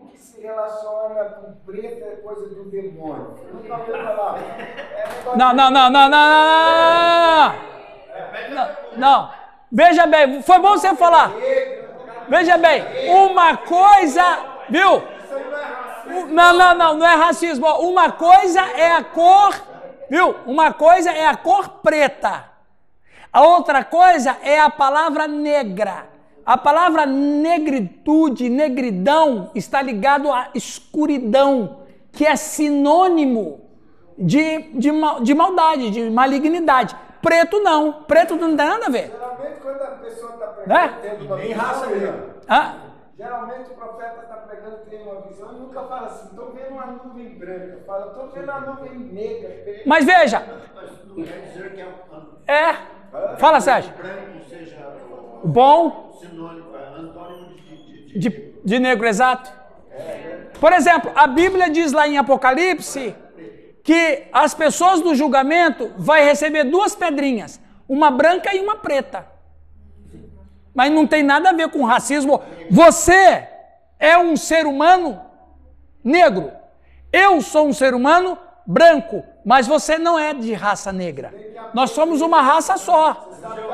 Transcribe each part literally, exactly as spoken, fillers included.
que se relaciona com preto é coisa do demônio. Eu nunca ouvi falar. É não, não, não, não, não, não, não, não. Veja bem, foi bom você falar. Veja bem, uma coisa, viu? Não, não, não, não é racismo. Uma coisa é a cor, viu? Uma coisa é a cor preta. A outra coisa é a palavra negra. A palavra negritude, negridão, está ligado à escuridão, que é sinônimo de, de, de maldade, de malignidade. Preto não. Preto não tem nada a ver. Geralmente quando a pessoa está pregando, tendo uma Nem raça mesmo. Ah? Geralmente o profeta está pregando, tem uma visão e nunca fala assim, estou vendo uma nuvem branca. Fala, estou vendo uma nuvem negra. Mas veja. Não quer dizer que é um... É. Fala, Sérgio. branco seja Bom. sinônimo, é antônimo de, de, De, de negro, exato. Por exemplo, a Bíblia diz lá em Apocalipse que as pessoas do julgamento vai receber duas pedrinhas, uma branca e uma preta. Mas não tem nada a ver com racismo. Você é um ser humano negro. Eu sou um ser humano branco, mas você não é de raça negra. Nós somos uma raça só.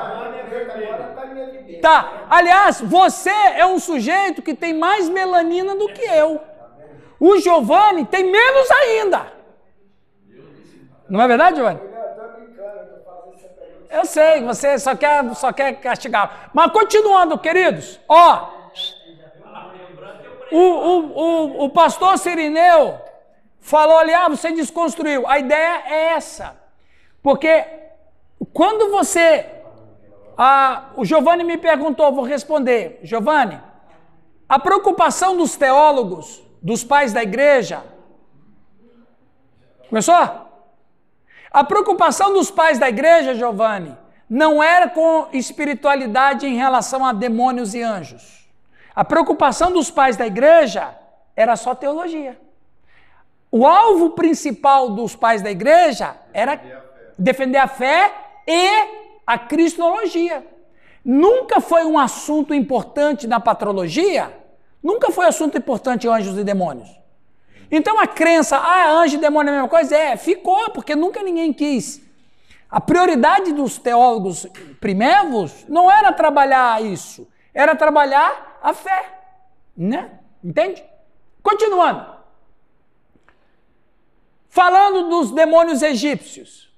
Tá. Aliás, você é um sujeito que tem mais melanina do que eu. O Giovanni tem menos ainda. Não é verdade, Giovanni? Eu sei, você só quer, só quer castigar. Mas continuando, queridos, ó, o, o, o, o pastor Cirineu falou ali, ah, você desconstruiu. A ideia é essa. Porque quando você... Ah, o Giovanni me perguntou, vou responder. Giovanni, a preocupação dos teólogos, dos pais da igreja... Começou? A preocupação dos pais da igreja, Giovanni, não era com espiritualidade em relação a demônios e anjos. A preocupação dos pais da igreja era só teologia. O alvo principal dos pais da igreja era defender a fé e a cristologia. Nunca foi um assunto importante na patrologia, nunca foi assunto importante em anjos e demônios. Então a crença, ah, anjo e demônio é a mesma coisa, é, ficou, porque nunca ninguém quis. A prioridade dos teólogos primevos não era trabalhar isso, era trabalhar a fé, né? Entende? Continuando. Falando dos demônios egípcios.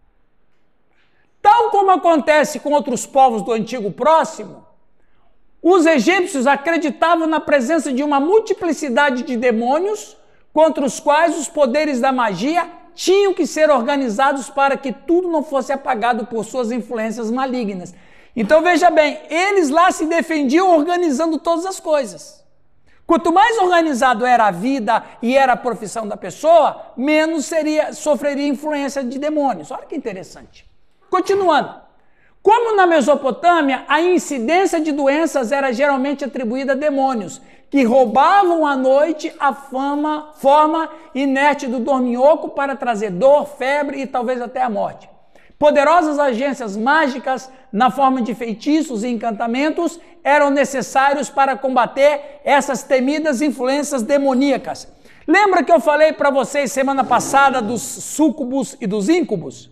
Tal como acontece com outros povos do Antigo Próximo, os egípcios acreditavam na presença de uma multiplicidade de demônios contra os quais os poderes da magia tinham que ser organizados para que tudo não fosse apagado por suas influências malignas. Então veja bem, eles lá se defendiam organizando todas as coisas. Quanto mais organizado era a vida e era a profissão da pessoa, menos seria, sofreria influência de demônios. Olha que interessante. Continuando. Como na Mesopotâmia, a incidência de doenças era geralmente atribuída a demônios, que roubavam à noite a fama, forma inerte do dorminhoco para trazer dor, febre e talvez até a morte. Poderosas agências mágicas, na forma de feitiços e encantamentos, eram necessários para combater essas temidas influências demoníacas. Lembra que eu falei para vocês semana passada dos súcubos e dos íncubos?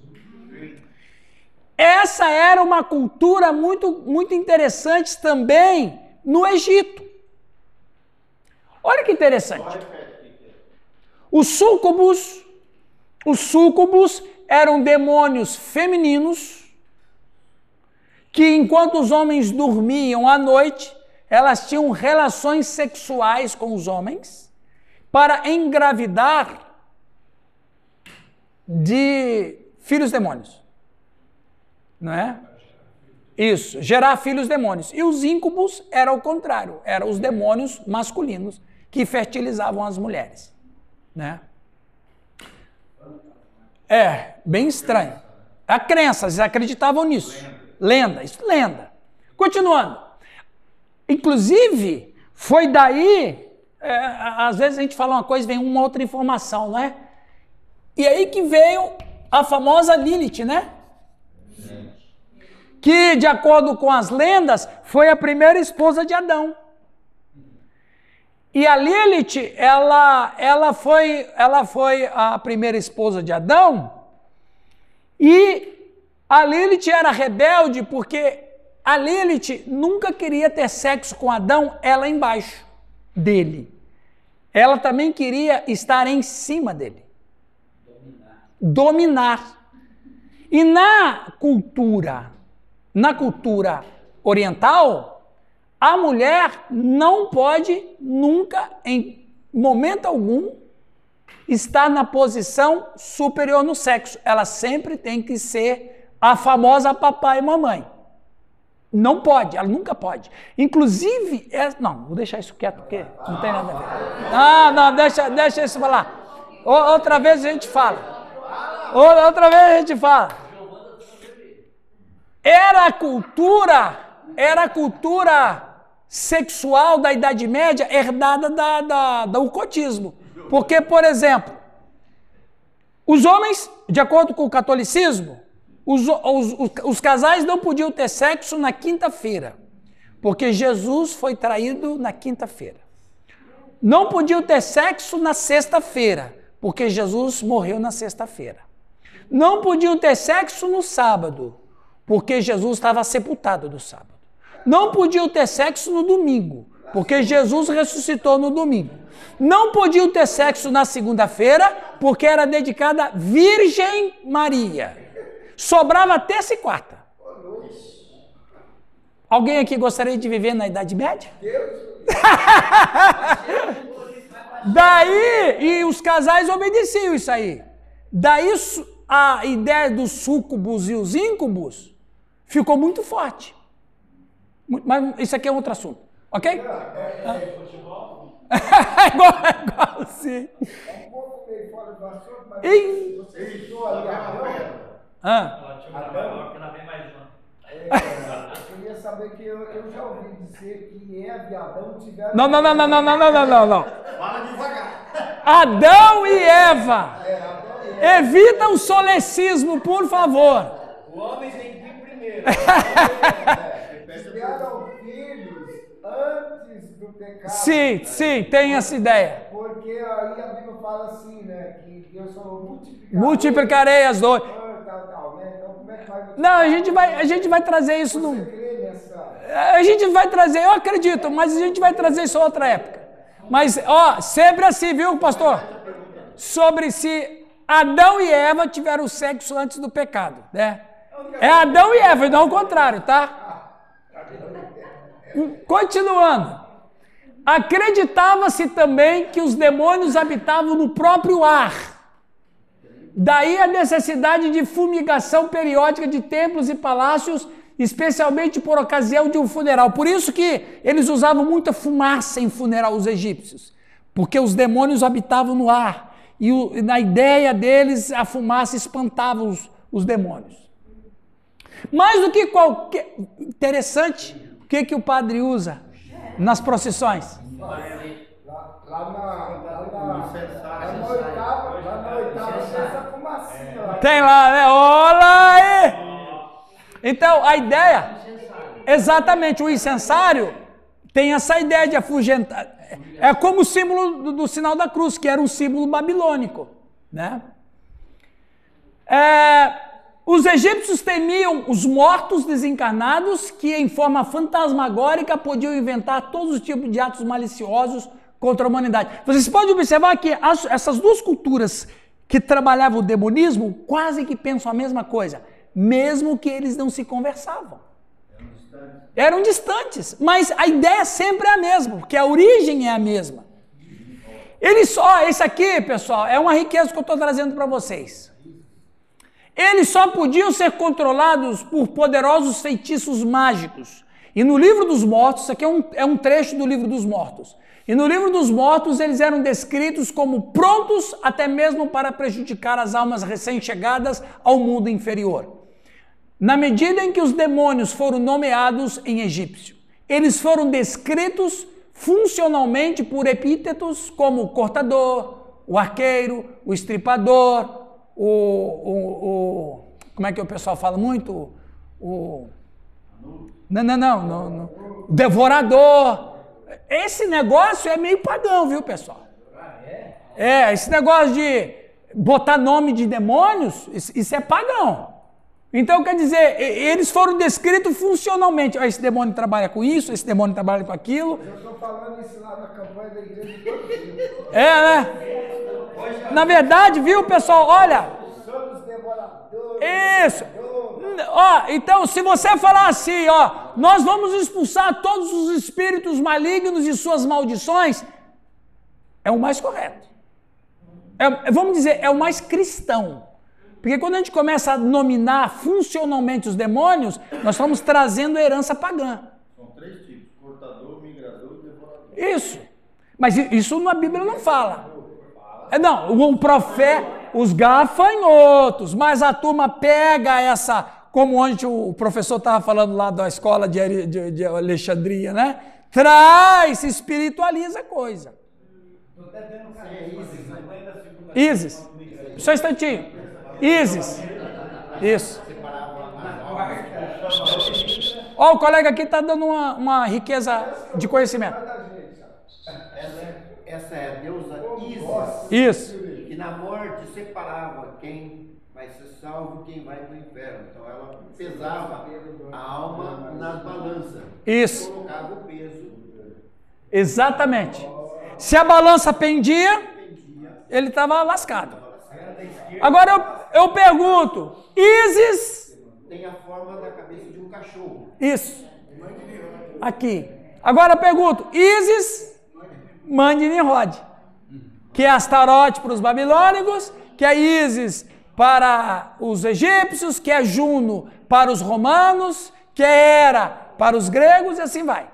Essa era uma cultura muito, muito interessante também no Egito. Olha que interessante. Os súcubos, os súcubos eram demônios femininos que, enquanto os homens dormiam à noite, elas tinham relações sexuais com os homens para engravidar de filhos demônios. Não é? Isso, gerar filhos demônios. E os íncubos era o contrário, eram os demônios masculinos que fertilizavam as mulheres. Né? É, bem estranho. A crença, eles acreditavam nisso. Lenda, isso lenda. Continuando. Inclusive, foi daí, é, às vezes a gente fala uma coisa e vem uma outra informação, não é? E aí que veio a famosa Lilith, né? Que, de acordo com as lendas, foi a primeira esposa de Adão. e a Lilith, ela, ela, foi, ela foi a primeira esposa de Adão, e a Lilith era rebelde porque a Lilith nunca queria ter sexo com Adão, ela embaixo dele. Ela também queria estar em cima dele. Dominar. Dominar. E na cultura, na cultura oriental, a mulher não pode nunca, em momento algum, estar na posição superior no sexo. Ela sempre tem que ser a famosa papai e mamãe. Não pode, ela nunca pode. Inclusive, é, não, vou deixar isso quieto, porque não tem nada a ver. Não, não, deixa, deixa isso falar. Outra vez a gente fala. Outra vez a gente fala. Era a cultura, era a cultura sexual da Idade Média herdada da, da, do ocultismo. Porque, por exemplo, os homens, de acordo com o catolicismo, os, os, os, os casais não podiam ter sexo na quinta-feira, porque Jesus foi traído na quinta-feira. Não podiam ter sexo na sexta-feira, porque Jesus morreu na sexta-feira. Não podiam ter sexo no sábado, porque Jesus estava sepultado no sábado. Não podiam ter sexo no domingo, porque Jesus ressuscitou no domingo. Não podiam ter sexo na segunda-feira, porque era dedicada à Virgem Maria. Sobrava terça e quarta. Alguém aqui gostaria de viver na Idade Média? Daí, e os casais obedeciam isso aí. Daí a ideia dos súcubos e os íncubos ficou muito forte. Mas isso aqui é outro assunto, ok? É, é, é futebol? É igual, é igual, sim. É um pouco meio fora do assunto, mas e... você citou ali a Adão. Ah. Adão, que ela vem mais uma. É, eu queria saber que eu, eu já ouvi dizer que Eva e Adão tiveram... Não, não, não, não, não, não, não, não, não. Fala devagar. Adão e Eva. É, Adão e Eva. Evita o solecismo, por favor. O homem tem que vir primeiro. Tiveram filhos antes do pecado. Sim, sim, tem essa ideia. Porque aí a Bíblia fala assim, né? Que Deus falou multiplicarei. Multiplicarei as dores. Tal, tal, né? Então, como é que vai... Não, a gente vai, a gente vai trazer isso no. Você crê nessa... A gente vai trazer, eu acredito, mas a gente vai trazer isso em outra época. Mas, ó, sempre assim, viu, pastor? Sobre se Adão e Eva tiveram sexo antes do pecado, né? É Adão e Eva, e não o contrário, tá? Continuando, acreditava-se também que os demônios habitavam no próprio ar. Daí a necessidade de fumigação periódica de templos e palácios, especialmente por ocasião de um funeral. Por isso que eles usavam muita fumaça em funeral, os egípcios, porque os demônios habitavam no ar. E o, na ideia deles, a fumaça espantava os, os demônios. Mais do que qualquer... Interessante, o que, que o padre usa nas procissões? Lá, lá na, lá na, lá na oitava, lá na oitava tem essa fumacinha lá. Tem lá, né? Olha aí! Então, a ideia... Exatamente, o incensário tem essa ideia de afugentar. É como o símbolo do, do sinal da cruz, que era um símbolo babilônico, né? É... Os egípcios temiam os mortos desencarnados que, em forma fantasmagórica, podiam inventar todos os tipos de atos maliciosos contra a humanidade. Vocês podem observar que as, essas duas culturas que trabalhavam o demonismo quase que pensam a mesma coisa, mesmo que eles não se conversavam. Eram distantes, mas a ideia sempre é a mesma, porque a origem é a mesma. Eles só, esse aqui, pessoal, é uma riqueza que eu estou trazendo para vocês. Eles só podiam ser controlados por poderosos feitiços mágicos. E no livro dos mortos, isso aqui é um, é um trecho do livro dos mortos. E no livro dos mortos eles eram descritos como prontos até mesmo para prejudicar as almas recém-chegadas ao mundo inferior. Na medida em que os demônios foram nomeados em egípcio, eles foram descritos funcionalmente por epítetos como o cortador, o arqueiro, o estripador, O, o, o, como é que o pessoal fala muito? O, não, não, não, não, não. Devorador, Esse negócio é meio pagão, viu, pessoal? É, esse negócio de botar nome de demônios, isso é pagão. Então, quer dizer, eles foram descritos funcionalmente. Esse demônio trabalha com isso, esse demônio trabalha com aquilo. Eu estou falando isso lá na campanha da igreja todo dia. É, né? Na verdade, viu, pessoal, olha... Somos devoradores. Isso. Ó, então, se você falar assim, ó, nós vamos expulsar todos os espíritos malignos e suas maldições, é o mais correto. É, vamos dizer, é o mais cristão. Porque quando a gente começa a nominar funcionalmente os demônios, nós estamos trazendo herança pagã. São três tipos: cortador, migrador e devorador. Isso. Mas isso na Bíblia não fala. É, não, o profeta, os gafanhotos, mas a turma pega essa, como ontem o professor estava falando lá da escola de, de, de Alexandria, né? Traz, espiritualiza a coisa. Isis. Só um instantinho. Isis. Isso. Ó, o colega aqui está dando uma, uma riqueza de conhecimento. Essa, essa é a deusa Isis. Isso. Que na morte separava quem vai ser salvo e quem vai para o inferno. Então ela pesava a alma nas balanças. Isso. Colocava o peso. Exatamente. Se a balança pendia, ele estava lascado. Agora eu, eu pergunto, Isis... Tem a forma da cabeça de um cachorro. Isso. Aqui. Agora eu pergunto, Isis, mãe de Nimrod, que é Astarote para os babilônicos, que é Isis para os egípcios, que é Juno para os romanos, que é Hera para os gregos, e assim vai.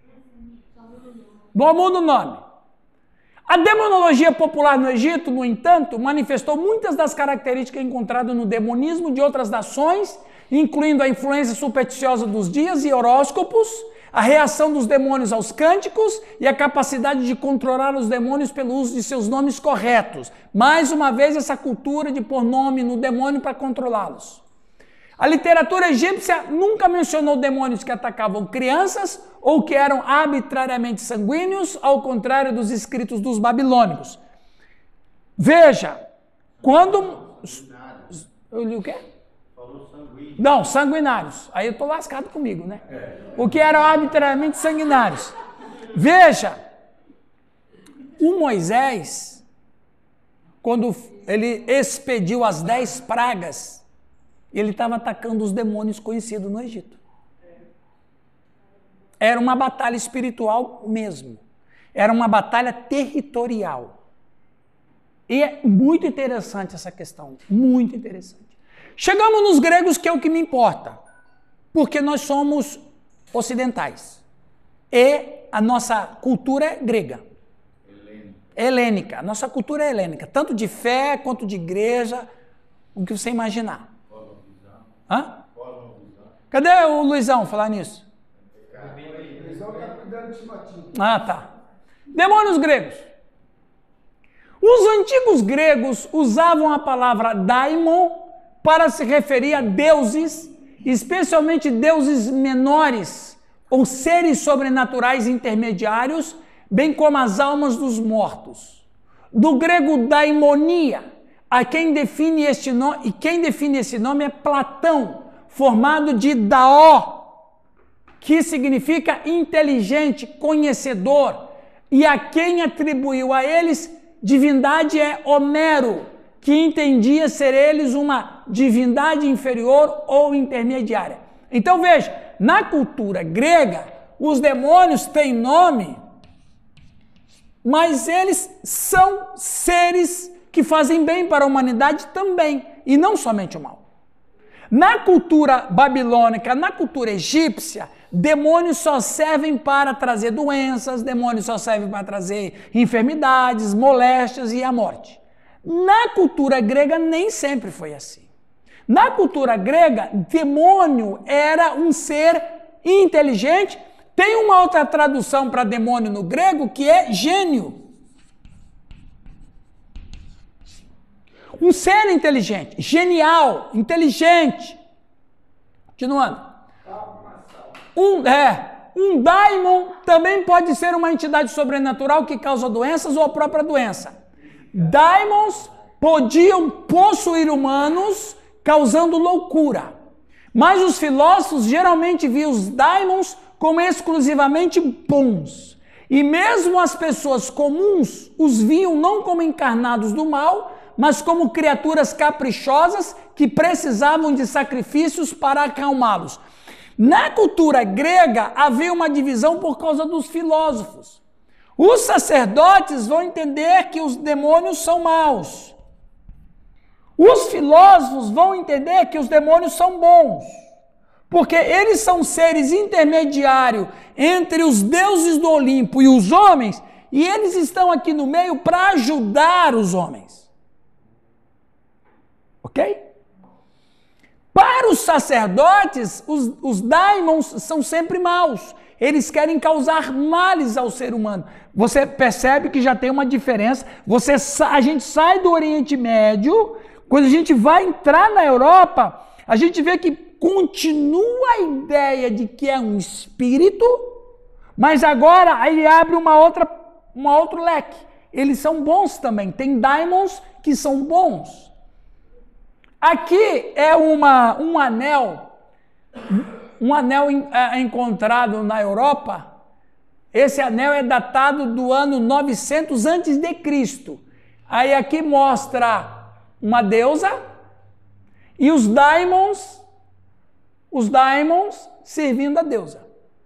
Não muda o nome. A demonologia popular no Egito, no entanto, manifestou muitas das características encontradas no demonismo de outras nações, incluindo a influência supersticiosa dos dias e horóscopos, a reação dos demônios aos cânticos e a capacidade de controlar os demônios pelo uso de seus nomes corretos. Mais uma vez, essa cultura de pôr nome no demônio para controlá-los. A literatura egípcia nunca mencionou demônios que atacavam crianças ou que eram arbitrariamente sanguíneos, ao contrário dos escritos dos babilônicos. Veja, quando... Eu li o quê? Falou sanguíneo. Não, sanguinários. Aí eu estou lascado comigo, né? O que eram arbitrariamente sanguinários. Veja, o Moisés, quando ele expediu as dez pragas, ele estava atacando os demônios conhecidos no Egito. Era uma batalha espiritual mesmo. Era uma batalha territorial. E é muito interessante essa questão. Muito interessante. Chegamos nos gregos, que é o que me importa. Porque nós somos ocidentais. E a nossa cultura é grega. Helênica. Helênica. A nossa cultura é helênica. Tanto de fé, quanto de igreja, o que você imaginar. Hã? Cadê o Luizão falar nisso? O Luizão está cuidando de Timotinho. Ah, tá. Demônios gregos. Os antigos gregos usavam a palavra daimon para se referir a deuses, especialmente deuses menores ou seres sobrenaturais intermediários, bem como as almas dos mortos. Do grego daimonia, a quem define este nome, e quem define esse nome é Platão, formado de daó, que significa inteligente, conhecedor, e a quem atribuiu a eles divindade é Homero, que entendia ser eles uma divindade inferior ou intermediária. Então veja, na cultura grega, os demônios têm nome, mas eles são seres que fazem bem para a humanidade também, e não somente o mal. Na cultura babilônica, na cultura egípcia, demônios só servem para trazer doenças, demônios só servem para trazer enfermidades, moléstias e a morte. Na cultura grega nem sempre foi assim. Na cultura grega, demônio era um ser inteligente. Tem uma outra tradução para demônio no grego que é gênio. Um ser inteligente, genial, inteligente. Continuando. Um, é, um daimon também pode ser uma entidade sobrenatural que causa doenças ou a própria doença. Daimons podiam possuir humanos, causando loucura. Mas os filósofos geralmente viam os daimons como exclusivamente bons. E mesmo as pessoas comuns os viam não como encarnados do mal, mas como criaturas caprichosas que precisavam de sacrifícios para acalmá-los. Na cultura grega havia uma divisão por causa dos filósofos. Os sacerdotes vão entender que os demônios são maus. Os filósofos vão entender que os demônios são bons, porque eles são seres intermediários entre os deuses do Olimpo e os homens, e eles estão aqui no meio para ajudar os homens. Ok? Para os sacerdotes, os, os daimons são sempre maus. Eles querem causar males ao ser humano. Você percebe que já tem uma diferença. Você, a gente sai do Oriente Médio, quando a gente vai entrar na Europa, a gente vê que continua a ideia de que é um espírito, mas agora ele abre uma outra, uma outro leque. Eles são bons também. Tem daimons que são bons. Aqui é uma, um anel, um anel é, encontrado na Europa. Esse anel é datado do ano novecentos antes de Cristo. Aí aqui mostra uma deusa e os daimons, os daimons servindo a deusa.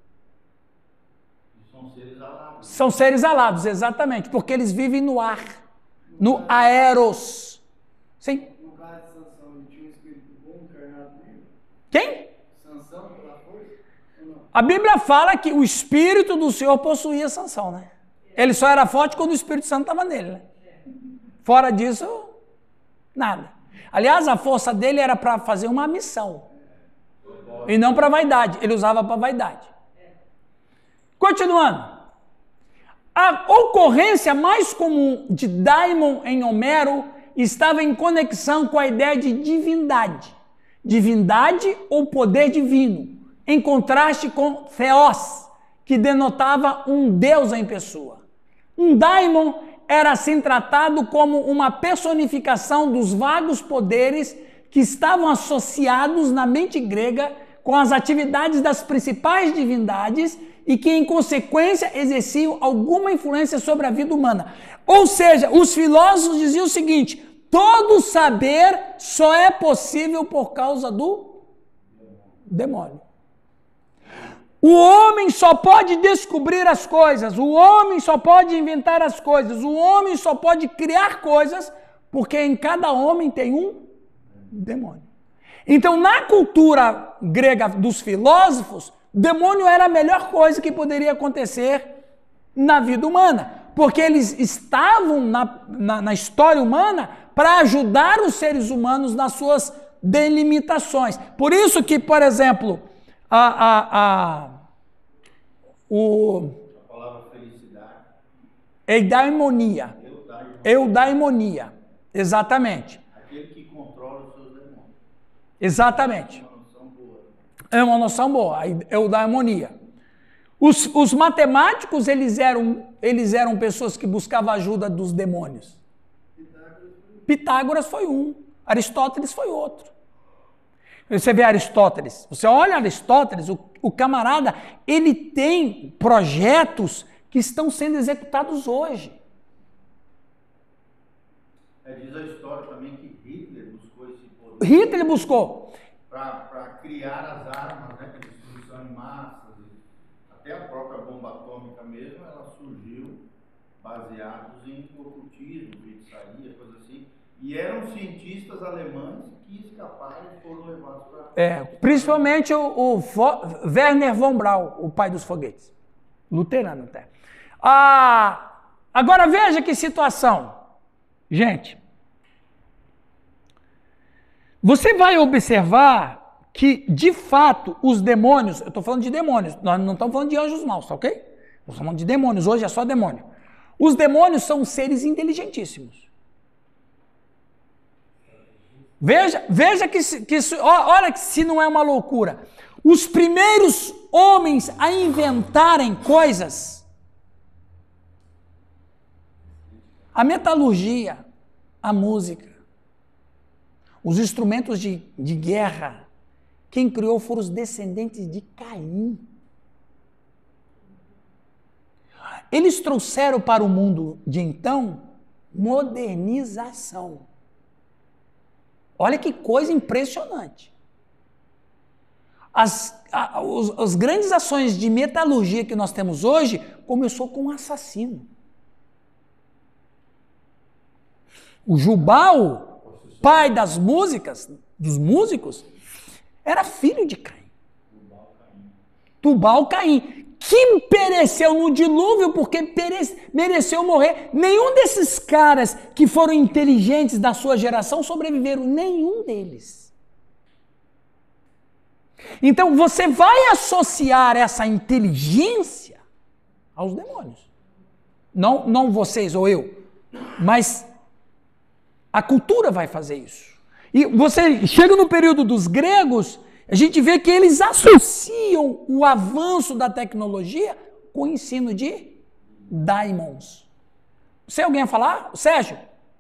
São seres alados. São seres alados, exatamente, porque eles vivem no ar, no aeros. Sim. Quem? Sansão, pela força? Ou não? A Bíblia fala que o Espírito do Senhor possuía Sansão, né? Ele só era forte quando o Espírito Santo estava nele, né? Fora disso, nada. Aliás, a força dele era para fazer uma missão. E não para vaidade. Ele usava para vaidade. Continuando. A ocorrência mais comum de daimon em Homero estava em conexão com a ideia de divindade. Divindade ou poder divino, em contraste com Theos, que denotava um deus em pessoa. Um daimon era assim tratado como uma personificação dos vagos poderes que estavam associados na mente grega com as atividades das principais divindades e que, em consequência, exerciam alguma influência sobre a vida humana. Ou seja, os filósofos diziam o seguinte: todo saber só é possível por causa do demônio. O homem só pode descobrir as coisas, o homem só pode inventar as coisas, o homem só pode criar coisas, porque em cada homem tem um demônio. Então, na cultura grega dos filósofos, demônio era a melhor coisa que poderia acontecer na vida humana, porque eles estavam na, na, na história humana para ajudar os seres humanos nas suas delimitações. Por isso que, por exemplo, a, a, a, o, A palavra felicidade. eudaimonia, Eudaimonia. eudaimonia, exatamente, Aquele que controla os seus demônios. exatamente, Uma noção boa. é uma noção boa, a eudaimonia. Os, os matemáticos, eles eram, eles eram pessoas que buscavam a ajuda dos demônios. Pitágoras foi um, Aristóteles foi outro. Você vê Aristóteles, você olha Aristóteles, o, o camarada, ele tem projetos que estão sendo executados hoje. É, diz a história também que Hitler buscou esse poder. Hitler buscou. Para criar as armas, né, de destruição em massas, até a própria bomba atômica mesmo, ela surgiu baseados em ocultismo, feitiçaria, coisa assim. E eram cientistas alemães que escaparam e foram levados para... É, principalmente o, o Werner von Braun, o pai dos foguetes. Luterano até. Ah, agora veja que situação. Gente, você vai observar que, de fato, os demônios, eu estou falando de demônios, nós não estamos falando de anjos maus, tá ok? Nós estamos falando de demônios, hoje é só demônio. Os demônios são seres inteligentíssimos. Veja, veja que, que olha que se não é uma loucura. os primeiros homens a inventarem coisas, a metalurgia, a música, os instrumentos de, de guerra, quem criou foram os descendentes de Caim. Eles trouxeram para o mundo de então modernização. Olha que coisa impressionante. As, a, os, as grandes ações de metalurgia que nós temos hoje começou com um assassino. O Jubal, pai das músicas, dos músicos, era filho de Caim. Tubal Caim, que pereceu no dilúvio porque perece, mereceu morrer. Nenhum desses caras que foram inteligentes da sua geração sobreviveram, nenhum deles. Então você vai associar essa inteligência aos demônios. Não, não vocês ou eu, mas a cultura vai fazer isso. E você chega no período dos gregos, a gente vê que eles associam o avanço da tecnologia com o ensino de daimons. Você alguém a falar? Sérgio?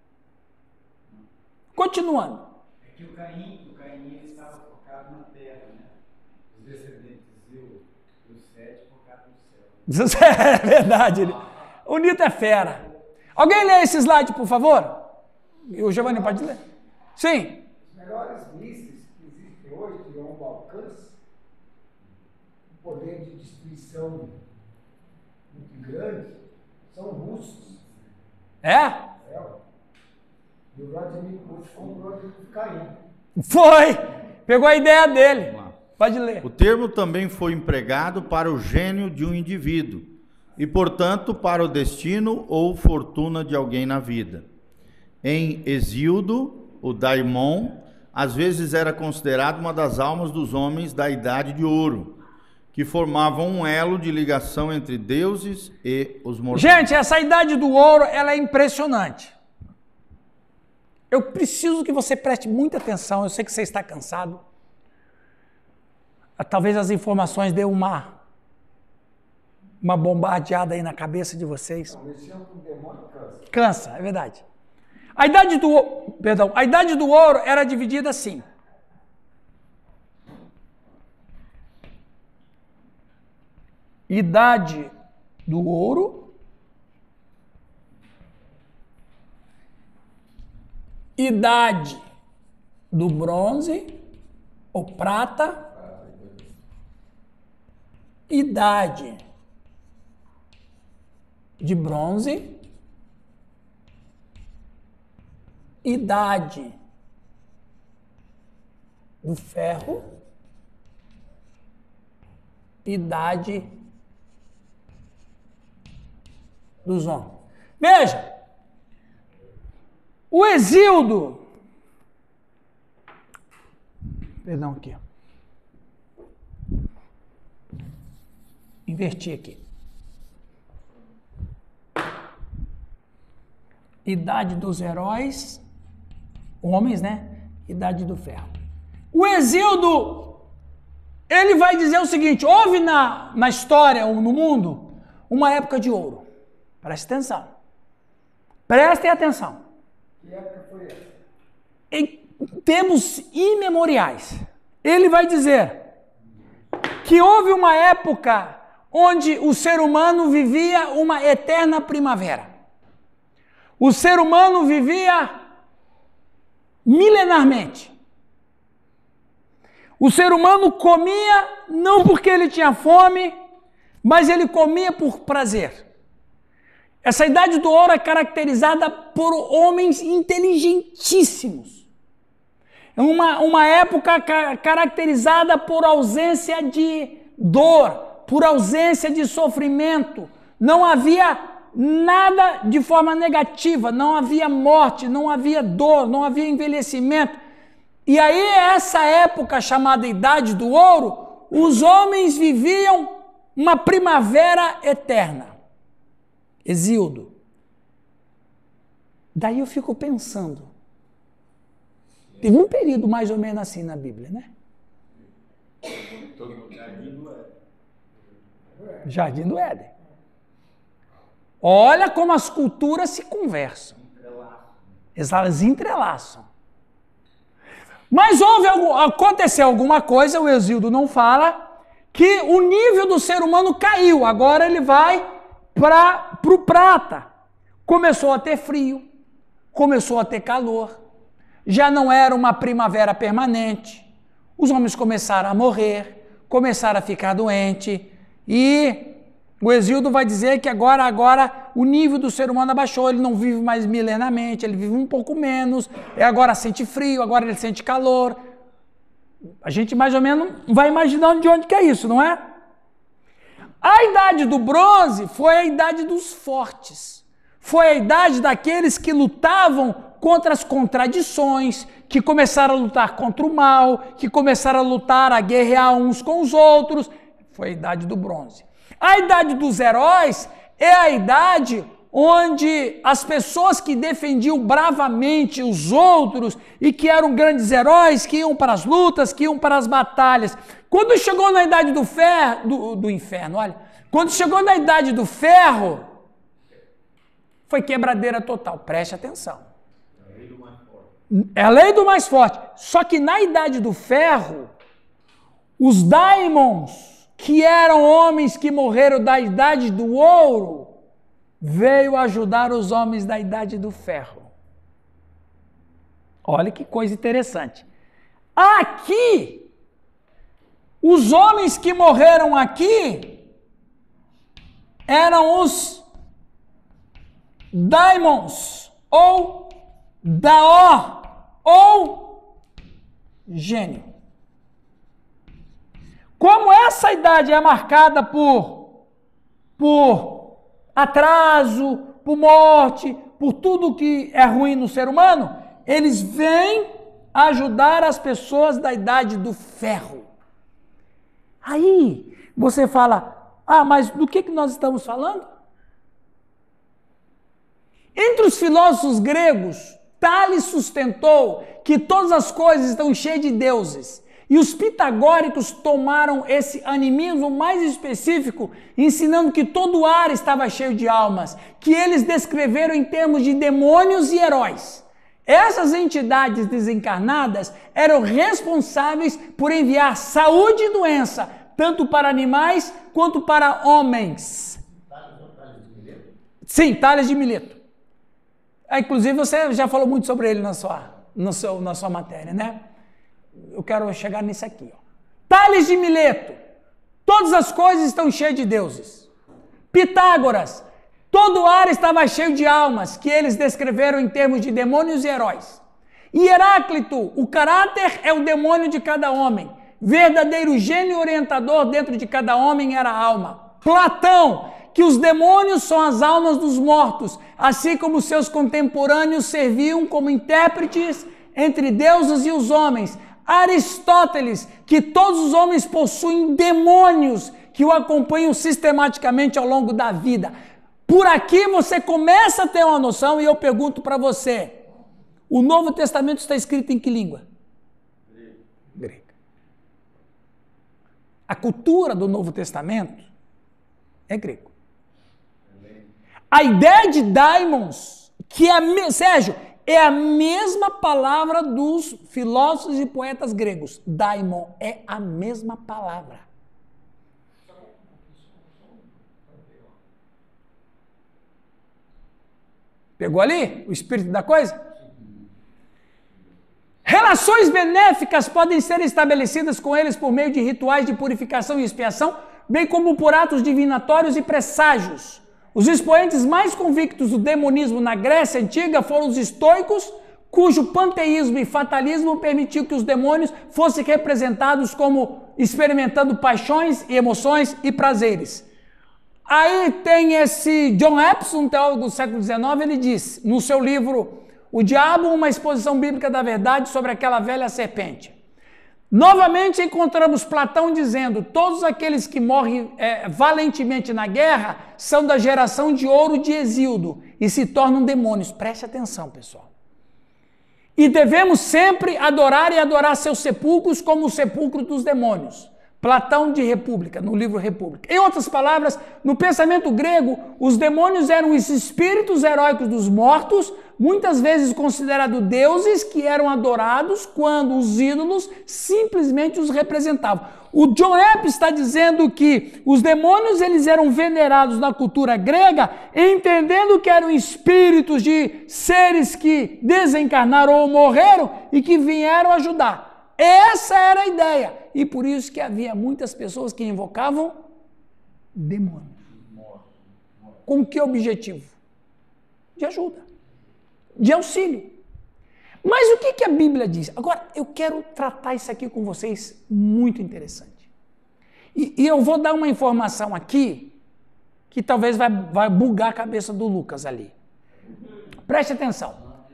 Continuando. É que o Caim, o Caim ele estava focado na terra, né? Os descendentes do Sete focados no céu. É verdade. O Nito é fera. Alguém lê esse slide, por favor? O Giovanni pode ler? Sim. Os melhores mísseis que existem hoje, de longo alcance, um poder de destruição muito grande, são russos. É? É. E o Vladimir Putin foi um Vladimir Caim. Foi! Pegou a ideia dele. Pode ler. O termo também foi empregado para o gênio de um indivíduo e, portanto, para o destino ou fortuna de alguém na vida. Em Hesíodo, o daimon, às vezes era considerado uma das almas dos homens da Idade de Ouro, que formavam um elo de ligação entre deuses e os mortais. Gente, essa Idade do Ouro, ela é impressionante. Eu preciso que você preste muita atenção, eu sei que você está cansado. Talvez as informações dêem uma, uma bombardeada aí na cabeça de vocês. Mexendo com o demônio cansa. Cansa, é verdade. A idade do, perdão, a idade do ouro era dividida assim. Idade do ouro, idade do bronze ou prata, idade de bronze, idade do ferro, idade dos homens. Veja, o Hesíodo, perdão aqui, inverti aqui. Idade dos heróis, homens, né? Idade do ferro. O Hesíodo, ele vai dizer o seguinte, houve na, na história, ou no mundo, uma época de ouro. Preste atenção. Prestem atenção. Que época foi essa? Em termos imemoriais, ele vai dizer que houve uma época onde o ser humano vivia uma eterna primavera. O ser humano vivia milenarmente. O ser humano comia não porque ele tinha fome, mas ele comia por prazer. Essa idade do ouro é caracterizada por homens inteligentíssimos. É uma, uma época ca- caracterizada por ausência de dor, por ausência de sofrimento. Não havia nada de forma negativa, não havia morte, não havia dor, não havia envelhecimento. E aí, essa época chamada Idade do Ouro, os homens viviam uma primavera eterna. Hesíodo. Daí eu fico pensando, teve um período mais ou menos assim na Bíblia, né? Todo mundo Jardim do Éden. Olha como as culturas se conversam. Elas entrelaçam. Mas houve algum, aconteceu alguma coisa, o Exildo não fala, que o nível do ser humano caiu. Agora ele vai para o prata. Começou a ter frio, começou a ter calor, já não era uma primavera permanente, os homens começaram a morrer, começaram a ficar doentes, e o Exildo vai dizer que agora, agora o nível do ser humano abaixou, ele não vive mais milenamente, ele vive um pouco menos, e agora sente frio, agora ele sente calor. A gente mais ou menos vai imaginando de onde que é isso, não é? A idade do bronze foi a idade dos fortes, foi a idade daqueles que lutavam contra as contradições, que começaram a lutar contra o mal, que começaram a lutar, a guerrear uns com os outros, foi a idade do bronze. A idade dos heróis é a idade onde as pessoas que defendiam bravamente os outros e que eram grandes heróis, que iam para as lutas, que iam para as batalhas. Quando chegou na idade do ferro, do, do inferno, olha, quando chegou na idade do ferro, foi quebradeira total. Preste atenção. É a lei do mais forte. Só que na idade do ferro, os daimons, que eram homens que morreram da idade do ouro, veio ajudar os homens da idade do ferro. Olha que coisa interessante. Aqui, os homens que morreram aqui eram os daimons, ou daó, ou gênio. Como essa idade é marcada por, por atraso, por morte, por tudo que é ruim no ser humano, eles vêm ajudar as pessoas da idade do ferro. Aí você fala, ah, mas do que, que nós estamos falando? Entre os filósofos gregos, Tales sustentou que todas as coisas estão cheias de deuses. E os pitagóricos tomaram esse animismo mais específico, ensinando que todo o ar estava cheio de almas, que eles descreveram em termos de demônios e heróis. Essas entidades desencarnadas eram responsáveis por enviar saúde e doença, tanto para animais quanto para homens. Sim, Tales de Mileto. Inclusive você já falou muito sobre ele na sua, no seu, na sua matéria, né? Eu quero chegar nisso aqui. Ó. Tales de Mileto. Todas as coisas estão cheias de deuses. Pitágoras. Todo o ar estava cheio de almas, que eles descreveram em termos de demônios e heróis. E Heráclito. O caráter é o demônio de cada homem. Verdadeiro gênio orientador dentro de cada homem era a alma. Platão. Que os demônios são as almas dos mortos, assim como seus contemporâneos serviam como intérpretes entre deuses e os homens. Aristóteles, que todos os homens possuem demônios que o acompanham sistematicamente ao longo da vida. Por aqui você começa a ter uma noção, e eu pergunto para você, o Novo Testamento está escrito em que língua? Grega. A cultura do Novo Testamento é grego. A ideia de daimons, que é, Sérgio, é a mesma palavra dos filósofos e poetas gregos. Daimon é a mesma palavra. Pegou ali o espírito da coisa? Relações benéficas podem ser estabelecidas com eles por meio de rituais de purificação e expiação, bem como por atos divinatórios e presságios. Os expoentes mais convictos do demonismo na Grécia Antiga foram os estoicos, cujo panteísmo e fatalismo permitiu que os demônios fossem representados como experimentando paixões e emoções e prazeres. Aí tem esse John Epps, um teólogo do século dezenove, ele diz, no seu livro O Diabo, uma exposição bíblica da verdade sobre aquela velha serpente. Novamente encontramos Platão dizendo, todos aqueles que morrem é, valentemente na guerra são da geração de ouro de Exildo e se tornam demônios. Preste atenção, pessoal. E devemos sempre adorar e adorar seus sepulcros como o sepulcro dos demônios. Platão de República, no livro República. Em outras palavras, no pensamento grego, os demônios eram os espíritos heróicos dos mortos, muitas vezes considerados deuses que eram adorados quando os ídolos simplesmente os representavam. O John Epp está dizendo que os demônios eles eram venerados na cultura grega, entendendo que eram espíritos de seres que desencarnaram ou morreram e que vieram ajudar. Essa era a ideia. E por isso que havia muitas pessoas que invocavam demônios. Com que objetivo? De ajuda, de auxílio. Mas o que, que a Bíblia diz? Agora, eu quero tratar isso aqui com vocês muito interessante. E, e eu vou dar uma informação aqui que talvez vai, vai bugar a cabeça do Lucas ali. Preste atenção.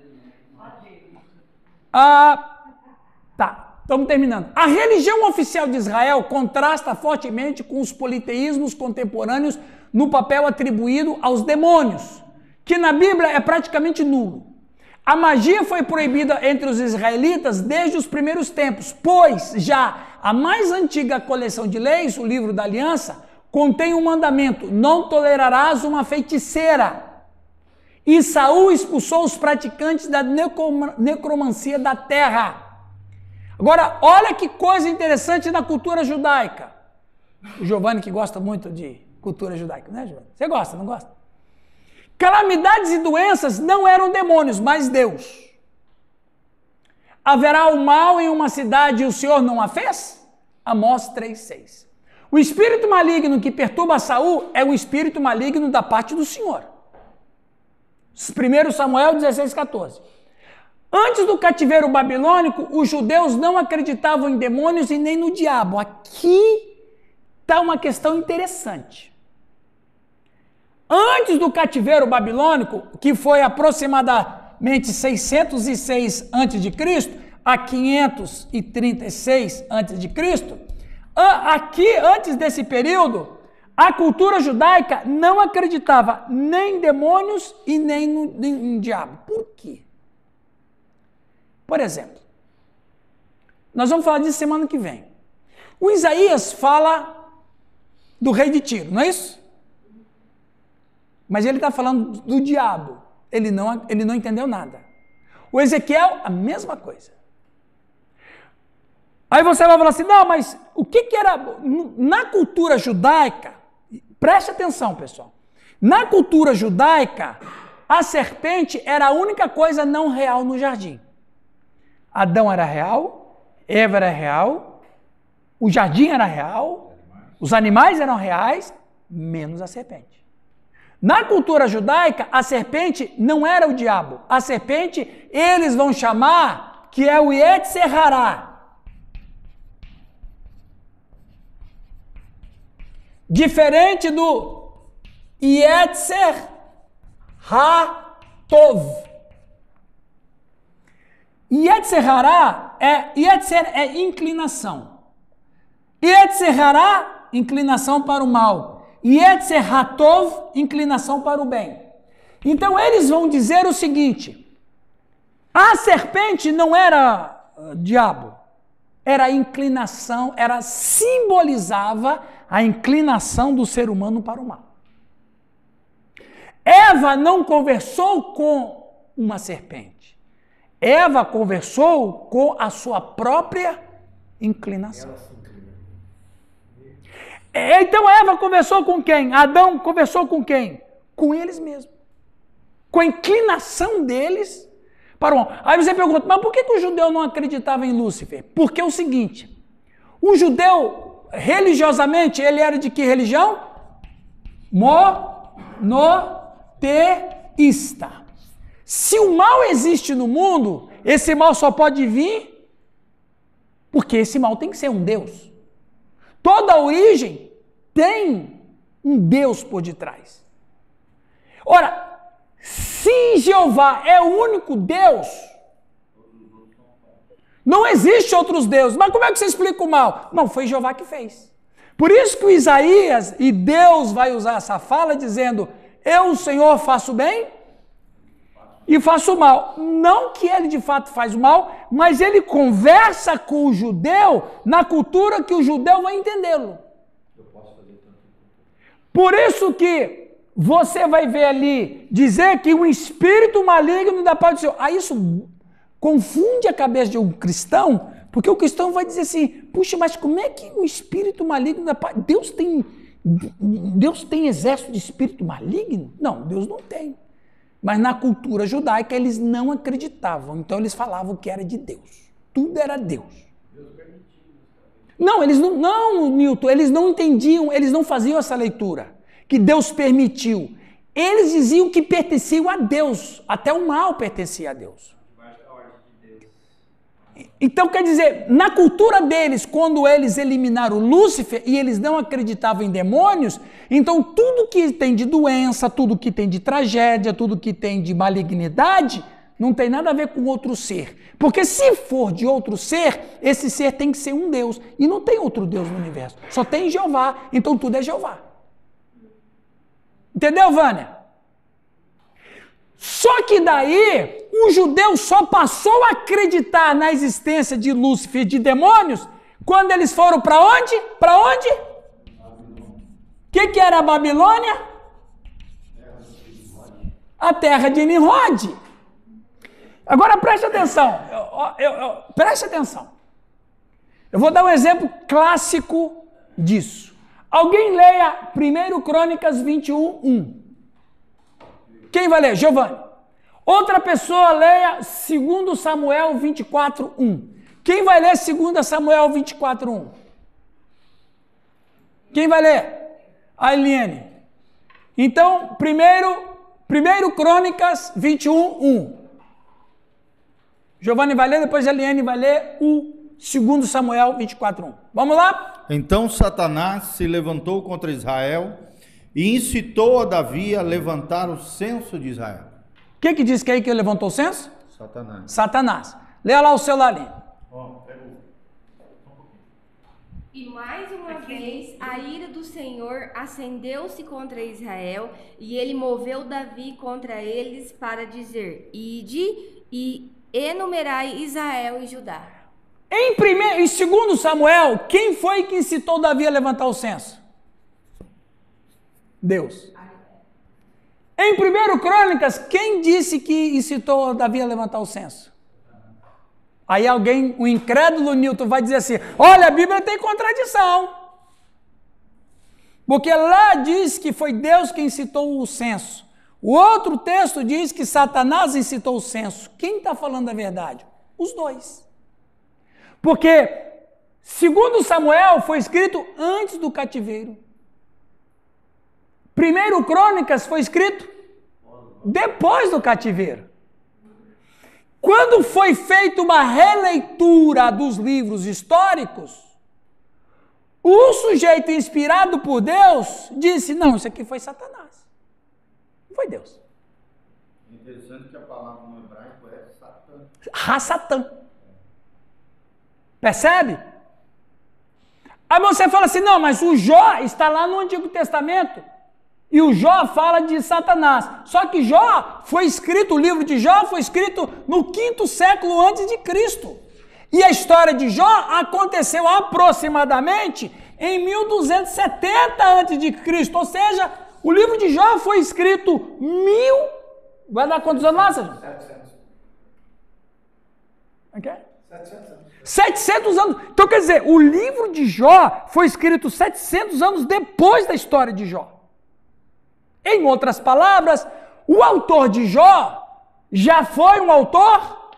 Ah, tá. Estamos terminando. A religião oficial de Israel contrasta fortemente com os politeísmos contemporâneos no papel atribuído aos demônios, que na Bíblia é praticamente nulo. A magia foi proibida entre os israelitas desde os primeiros tempos, pois já a mais antiga coleção de leis, o livro da aliança, contém um mandamento: não tolerarás uma feiticeira. E Saul expulsou os praticantes da necromancia da terra. Agora, olha que coisa interessante na cultura judaica. O Giovanni que gosta muito de cultura judaica, né, Giovanni? Você gosta, não gosta? Calamidades e doenças não eram demônios, mas Deus. Haverá o mal em uma cidade e o Senhor não a fez? Amós três, seis. O espírito maligno que perturba Saul é um espírito maligno da parte do Senhor. primeiro Samuel dezesseis, quatorze. Antes do cativeiro babilônico, os judeus não acreditavam em demônios e nem no diabo. Aqui está uma questão interessante. Antes do cativeiro babilônico, que foi aproximadamente seiscentos e seis antes de Cristo a quinhentos e trinta e seis antes de Cristo, aqui, antes desse período, a cultura judaica não acreditava nem em demônios e nem no, nem em diabo. Por quê? Por exemplo, nós vamos falar disso semana que vem. O Isaías fala do rei de Tiro, não é isso? Mas ele está falando do diabo. Ele não, ele não entendeu nada. O Ezequiel, a mesma coisa. Aí você vai falar assim, não, mas o que, que era... Na cultura judaica, preste atenção, pessoal. Na cultura judaica, a serpente era a única coisa não real no jardim. Adão era real, Eva era real, o jardim era real, os animais eram reais, menos a serpente. Na cultura judaica, a serpente não era o diabo. A serpente, eles vão chamar que é o Yetzer Hará. Diferente do Yetzer HaTov. Yetzer Hará é, Yetzer é inclinação. Yetzer Hará, inclinação para o mal. Yetzer HaTov, inclinação para o bem. Então eles vão dizer o seguinte: a serpente não era uh, diabo, era a inclinação, era simbolizava a inclinação do ser humano para o mal. Eva não conversou com uma serpente. Eva conversou com a sua própria inclinação. Então Eva conversou com quem? Adão conversou com quem? Com eles mesmos. Com a inclinação deles para o mal. Aí você pergunta, mas por que, que o judeu não acreditava em Lúcifer? Porque é o seguinte, o judeu, religiosamente, ele era de que religião? Monoteísta. Se o mal existe no mundo, esse mal só pode vir porque esse mal tem que ser um Deus. Toda origem tem um Deus por detrás. Ora, se Jeová é o único Deus, não existe outros deuses. Mas como é que você explica o mal? Não, foi Jeová que fez. Por isso que o Isaías, e Deus vai usar essa fala dizendo, eu, o Senhor, faço bem e faço mal. Não que ele de fato faz o mal, mas ele conversa com o judeu na cultura que o judeu vai entendê-lo. Por isso que você vai ver ali, dizer que um espírito maligno da parte do Senhor. Aí isso confunde a cabeça de um cristão, porque o cristão vai dizer assim, puxa, mas como é que um espírito maligno da parte... Deus tem, Deus tem exército de espírito maligno? Não, Deus não tem. Mas na cultura judaica eles não acreditavam, então eles falavam que era de Deus. Tudo era Deus. Não, eles não, não, Newton, eles não entendiam, eles não faziam essa leitura, que Deus permitiu. Eles diziam que pertenciam a Deus, até o mal pertencia a Deus. Então, quer dizer, na cultura deles, quando eles eliminaram Lúcifer e eles não acreditavam em demônios, então tudo que tem de doença, tudo que tem de tragédia, tudo que tem de malignidade, não tem nada a ver com outro ser. Porque se for de outro ser, esse ser tem que ser um Deus. E não tem outro Deus no universo. Só tem Jeová. Então tudo é Jeová. Entendeu, Vânia? Só que daí, o judeu só passou a acreditar na existência de Lúcifer, de demônios, quando eles foram para onde? Para onde? O que, que era a Babilônia? A terra de Nimrod. Agora preste atenção, eu, eu, eu, preste atenção. Eu vou dar um exemplo clássico disso. Alguém leia primeiro Crônicas vinte e um, um. Quem vai ler? Giovanni. Outra pessoa leia segundo Samuel vinte e quatro, um. Quem vai ler segundo Samuel vinte e quatro, um? Quem vai ler? A Eliane. Então, primeiro, primeiro Crônicas vinte e um, um. Giovanni vai ler, depois a Eliane vai ler o segundo Samuel vinte e quatro, um. Vamos lá? Então Satanás se levantou contra Israel e incitou a Davi a levantar o censo de Israel. O que que diz que aí que ele levantou o censo? Satanás. Satanás. Leia lá o celular ali. E mais uma vez a ira do Senhor acendeu-se contra Israel, e ele moveu Davi contra eles para dizer: Ide e enumerai Israel e Judá. Em primeiro, em segundo Samuel, quem foi que incitou Davi a levantar o censo? Deus. Em primeiro Crônicas, quem disse que incitou Davi a levantar o censo? Aí alguém, o incrédulo Newton, vai dizer assim, olha, a Bíblia tem contradição. Porque lá diz que foi Deus quem incitou o censo. O outro texto diz que Satanás incitou o censo. Quem está falando a verdade? Os dois. Porque, segundo Samuel, foi escrito antes do cativeiro. Primeiro Crônicas foi escrito depois do cativeiro. Quando foi feita uma releitura dos livros históricos, o sujeito inspirado por Deus disse, não, isso aqui foi Satanás. Não foi Deus. Interessante que a palavra no hebraico é Satã. Ha-Satã. Percebe? Aí você fala assim, não, mas o Jó está lá no Antigo Testamento. E o Jó fala de Satanás. Só que Jó foi escrito, o livro de Jó foi escrito no quinto século antes de Cristo. E a história de Jó aconteceu aproximadamente em mil duzentos e setenta antes de Cristo. Ou seja, o livro de Jó foi escrito mil... Vai dar quantos anos lá, Sérgio? setecentos. Ok? setecentos anos. setecentos anos. Então, quer dizer, o livro de Jó foi escrito setecentos anos depois da história de Jó. Em outras palavras, o autor de Jó já foi um autor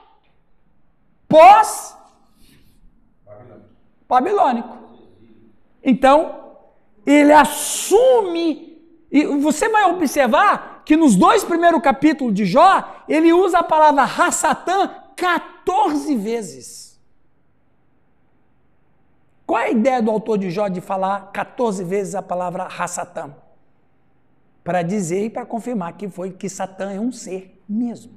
pós-babilônico. Então, ele assume, e você vai observar que nos dois primeiros capítulos de Jó, ele usa a palavra Ha-Satã quatorze vezes. Qual é a ideia do autor de Jó de falar quatorze vezes a palavra Ha-Satã? Para dizer e para confirmar que foi que Satã é um ser mesmo.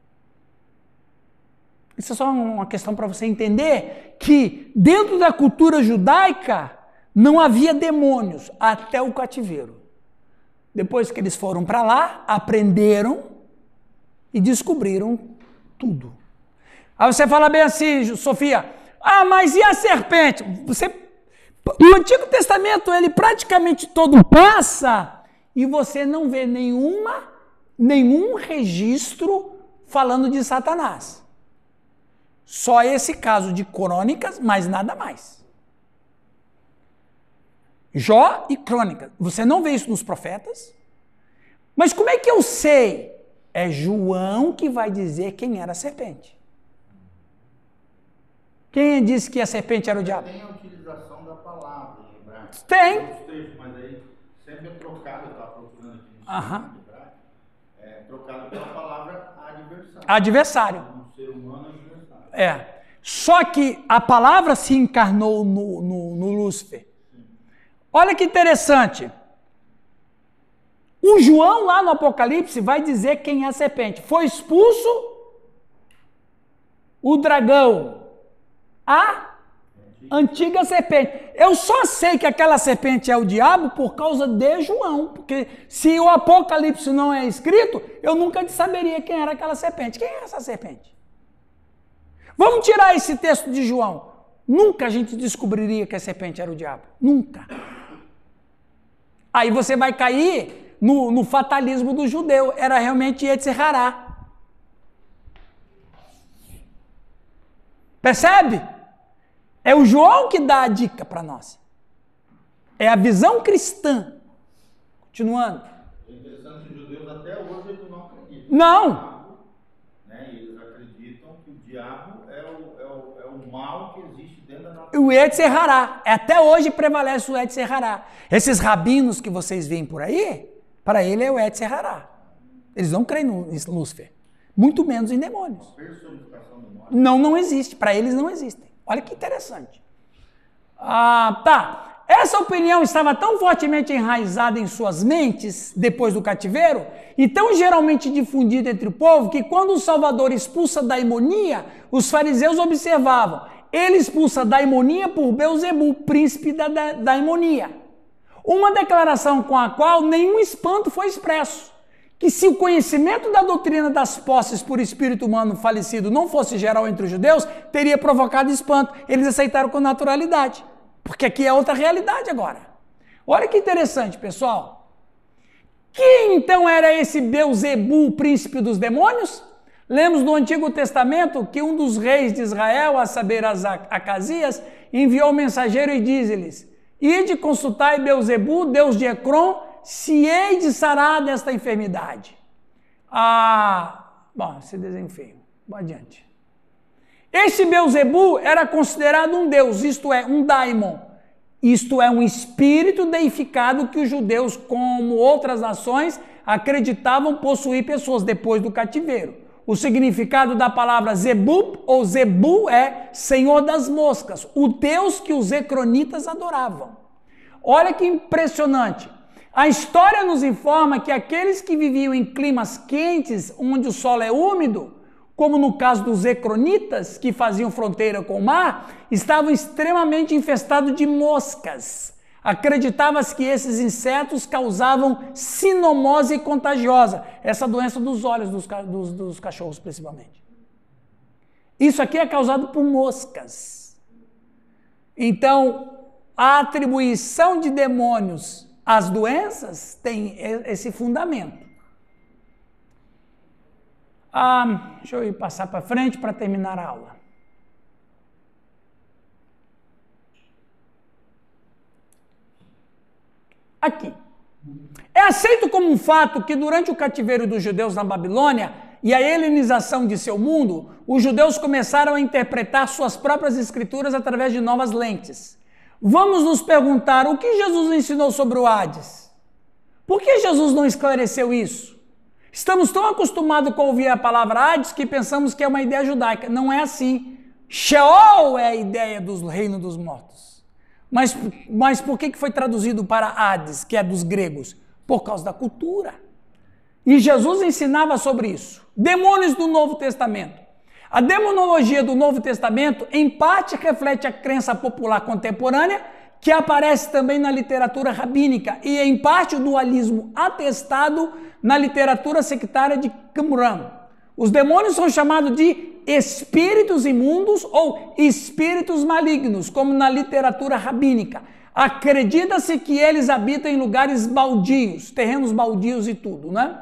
Isso é só uma questão para você entender que dentro da cultura judaica não havia demônios até o cativeiro. Depois que eles foram para lá, aprenderam e descobriram tudo. Aí você fala bem assim, Sofia, ah, mas e a serpente? Você, o Antigo Testamento, ele praticamente todo passa e você não vê nenhuma, nenhum registro falando de Satanás. Só esse caso de Crônicas, mas nada mais. Jó e Crônicas. Você não vê isso nos profetas. Mas como é que eu sei? É João que vai dizer quem era a serpente. Quem disse que a serpente era o diabo? Tem a utilização da palavra em hebraico. Tem. Textos, mas aí sempre é trocado, eu estava procurando aqui no Aham. hebraico, é trocado pela palavra adversário. Adversário. Um ser humano adversário. É. Só que a palavra se encarnou no, no, no Lúcifer. Olha que interessante. O João lá no Apocalipse vai dizer quem é a serpente. Foi expulso o dragão, a antiga serpente. Eu só sei que aquela serpente é o diabo por causa de João, porque se o Apocalipse não é escrito, eu nunca saberia quem era aquela serpente. Quem é essa serpente? Vamos tirar esse texto de João. Nunca a gente descobriria que a serpente era o diabo. Nunca. Aí você vai cair no, no fatalismo do judeu. Era realmente Yetzirará. Percebe? É o João que dá a dica para nós. É a visão cristã. Continuando. É interessante que os judeus até hoje eles não acreditam. Não. Né? Eles acreditam que o diabo é o, é o, é o mal que existe dentro da nossa O Yetzirará. Até hoje prevalece o Yetzirará. Esses rabinos que vocês veem por aí, para ele é o Yetzirará. Eles não creem no Lúcifer. Muito menos em demônios. personificação do mal. Não, não existe. Para eles não existem. Olha que interessante. Ah, tá. Essa opinião estava tão fortemente enraizada em suas mentes, depois do cativeiro, e tão geralmente difundida entre o povo, que quando o Salvador expulsa a daimonia, os fariseus observavam. Ele expulsa a daimonia por Belzebu, príncipe da da daimonia. Uma declaração com a qual nenhum espanto foi expresso. Que se o conhecimento da doutrina das posses por espírito humano falecido não fosse geral entre os judeus, teria provocado espanto. Eles aceitaram com naturalidade, porque aqui é outra realidade agora. Olha que interessante, pessoal. Quem então era esse Belzebu, príncipe dos demônios? Lemos no Antigo Testamento que um dos reis de Israel, a saber, Acasias, enviou um mensageiro e diz-lhes: ide consultai Belzebu, deus de Ecrom, se hei de sarar desta enfermidade. Ah, bom, esse desenho feio. Vamos adiante. Este Belzebu era considerado um deus, isto é, um daimon. Isto é, um espírito deificado que os judeus, como outras nações, acreditavam possuir pessoas depois do cativeiro. O significado da palavra Zebub ou Zebu é Senhor das Moscas, o deus que os ecronitas adoravam. Olha que impressionante. A história nos informa que aqueles que viviam em climas quentes, onde o solo é úmido, como no caso dos ecronitas, que faziam fronteira com o mar, estavam extremamente infestados de moscas. Acreditava-se que esses insetos causavam sinomose contagiosa, essa doença dos olhos dos, dos, dos cachorros principalmente. Isso aqui é causado por moscas. Então, a atribuição de demônios às doenças tem esse fundamento. Ah, deixa eu ir passar para frente para terminar a aula. Aqui. É aceito como um fato que durante o cativeiro dos judeus na Babilônia e a helenização de seu mundo, os judeus começaram a interpretar suas próprias escrituras através de novas lentes. Vamos nos perguntar o que Jesus ensinou sobre o Hades. Por que Jesus não esclareceu isso? Estamos tão acostumados com ouvir a palavra Hades que pensamos que é uma ideia judaica. Não é assim. Sheol é a ideia do reino dos mortos. Mas, mas por que foi traduzido para Hades, que é dos gregos? Por causa da cultura. E Jesus ensinava sobre isso. Demônios do Novo Testamento. A demonologia do Novo Testamento, em parte, reflete a crença popular contemporânea, que aparece também na literatura rabínica, e em parte o dualismo atestado na literatura sectária de Qumran. Os demônios são chamados de espíritos imundos ou espíritos malignos, como na literatura rabínica. Acredita-se que eles habitam em lugares baldios, terrenos baldios e tudo, né?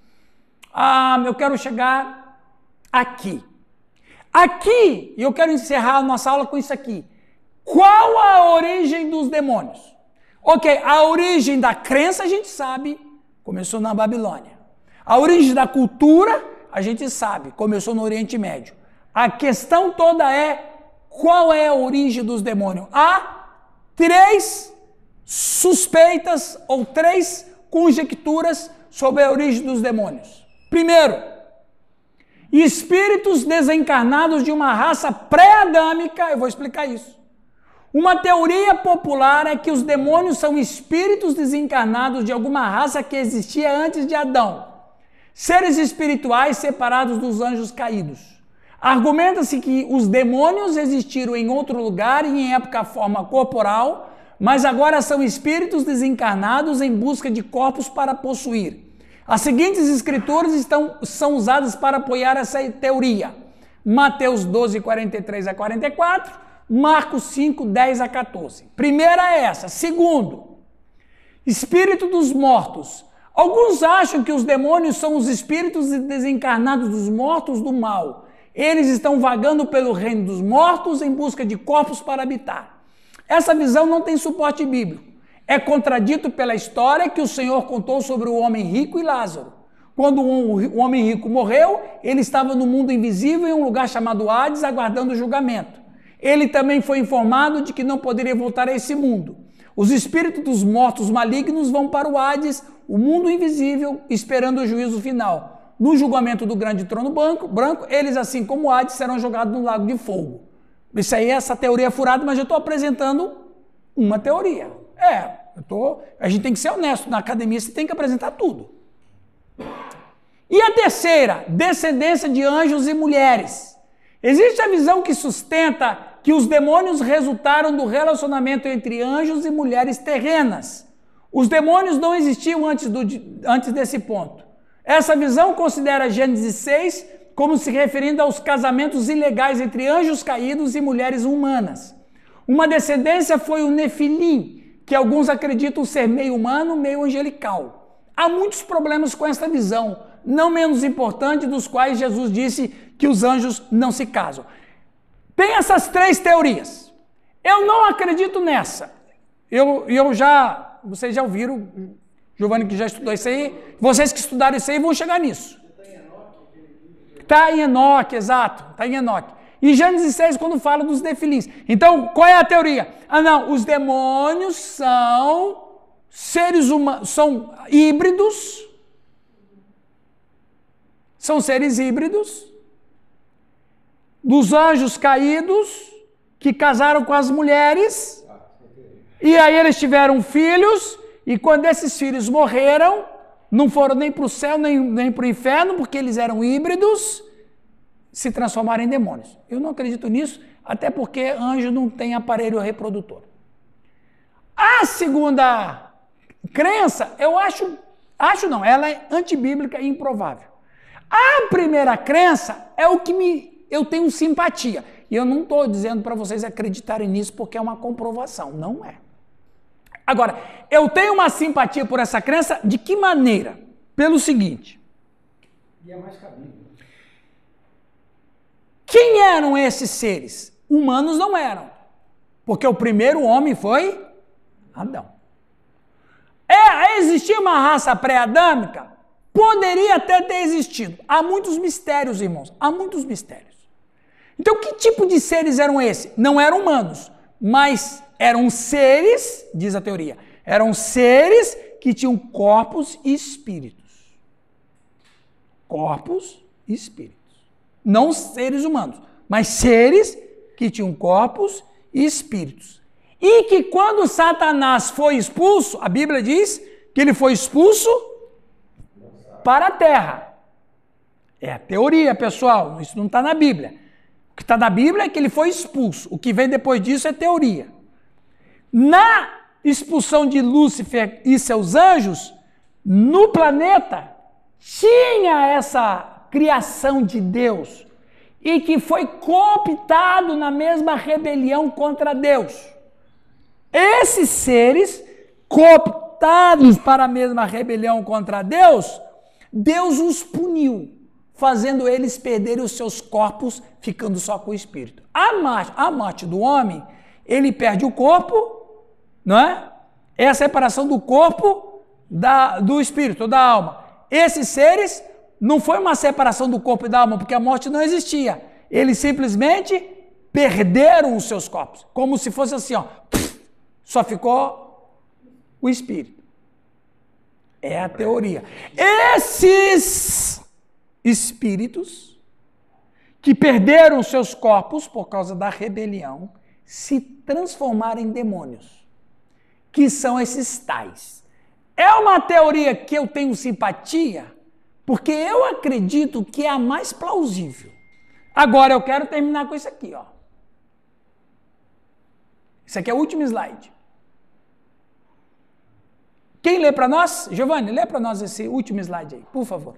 Ah, eu quero chegar aqui. Aqui, e eu quero encerrar a nossa aula com isso aqui. Qual a origem dos demônios? Ok, a origem da crença a gente sabe, começou na Babilônia. A origem da cultura a gente sabe, começou no Oriente Médio. A questão toda é, qual é a origem dos demônios? Há três suspeitas ou três conjecturas sobre a origem dos demônios. Primeiro, espíritos desencarnados de uma raça pré-adâmica, eu vou explicar isso. Uma teoria popular é que os demônios são espíritos desencarnados de alguma raça que existia antes de Adão. Seres espirituais separados dos anjos caídos. Argumenta-se que os demônios existiram em outro lugar e em época forma corporal, mas agora são espíritos desencarnados em busca de corpos para possuir. As seguintes escrituras estão, são usadas para apoiar essa teoria. Mateus doze, quarenta e três a quarenta e quatro, Marcos cinco, dez a quatorze. Primeira é essa. Segundo, espírito dos mortos. Alguns acham que os demônios são os espíritos desencarnados dos mortos do mal. Eles estão vagando pelo reino dos mortos em busca de corpos para habitar. Essa visão não tem suporte bíblico. É contradito pela história que o Senhor contou sobre o homem rico e Lázaro. Quando o homem rico morreu, ele estava no mundo invisível em um lugar chamado Hades, aguardando o julgamento. Ele também foi informado de que não poderia voltar a esse mundo. Os espíritos dos mortos malignos vão para o Hades, o mundo invisível, esperando o juízo final. No julgamento do grande trono branco, branco eles, assim como o Hades, serão jogados no lago de fogo. Isso aí, essa teoria é furada, mas eu estou apresentando uma teoria. É, eu tô, a gente tem que ser honesto, na academia você tem que apresentar tudo. E a terceira, descendência de anjos e mulheres. Existe a visão que sustenta que os demônios resultaram do relacionamento entre anjos e mulheres terrenas. Os demônios não existiam antes, do, antes desse ponto. Essa visão considera Gênesis seis como se referindo aos casamentos ilegais entre anjos caídos e mulheres humanas. Uma descendência foi o Nefilim, que alguns acreditam ser meio humano, meio angelical. Há muitos problemas com esta visão, não menos importante dos quais Jesus disse que os anjos não se casam. Tem essas três teorias. Eu não acredito nessa. Eu, eu já, vocês já ouviram, Giovanni que já estudou isso aí, vocês que estudaram isso aí vão chegar nisso. Está em Enoque, exato, está em Enoque. E Gênesis seis, quando fala dos nefilins. Então, qual é a teoria? Ah, não, os demônios são seres humanos, são híbridos, são seres híbridos, dos anjos caídos, que casaram com as mulheres, e aí eles tiveram filhos, e quando esses filhos morreram, não foram nem para o céu, nem, nem para o inferno, porque eles eram híbridos, se transformaram em demônios. Eu não acredito nisso, até porque anjo não tem aparelho reprodutor. A segunda crença, eu acho, acho não, ela é antibíblica e improvável. A primeira crença é o que me eu tenho simpatia. E eu não estou dizendo para vocês acreditarem nisso porque é uma comprovação. Não é. Agora, eu tenho uma simpatia por essa crença de que maneira? Pelo seguinte. E é mais cabível. Quem eram esses seres? Humanos não eram. Porque o primeiro homem foi Adão. É, existia uma raça pré-adâmica? Poderia até ter existido. Há muitos mistérios, irmãos. Há muitos mistérios. Então, que tipo de seres eram esses? Não eram humanos, mas eram seres, diz a teoria, eram seres que tinham corpos e espíritos. Corpos e espíritos. Não seres humanos, mas seres que tinham corpos e espíritos. E que quando Satanás foi expulso, a Bíblia diz que ele foi expulso para a terra. É a teoria, pessoal, isso não está na Bíblia. O que está na Bíblia é que ele foi expulso. O que vem depois disso é teoria. Na expulsão de Lúcifer e seus anjos, no planeta, tinha essa criação de Deus e que foi cooptado na mesma rebelião contra Deus. Esses seres cooptados para a mesma rebelião contra Deus, Deus os puniu, fazendo eles perderem os seus corpos, ficando só com o espírito. A morte, a morte do homem, ele perde o corpo, não é? É a separação do corpo da, do espírito, da alma. Esses seres não foi uma separação do corpo e da alma, porque a morte não existia. Eles simplesmente perderam os seus corpos, como se fosse assim, ó, só ficou o espírito. É a teoria. Esses espíritos que perderam os seus corpos por causa da rebelião se transformaram em demônios, que são esses tais. É uma teoria que eu tenho simpatia, porque eu acredito que é a mais plausível. Agora eu quero terminar com isso aqui, ó. Isso aqui é o último slide. Quem lê para nós? Giovanni, lê para nós esse último slide aí, por favor.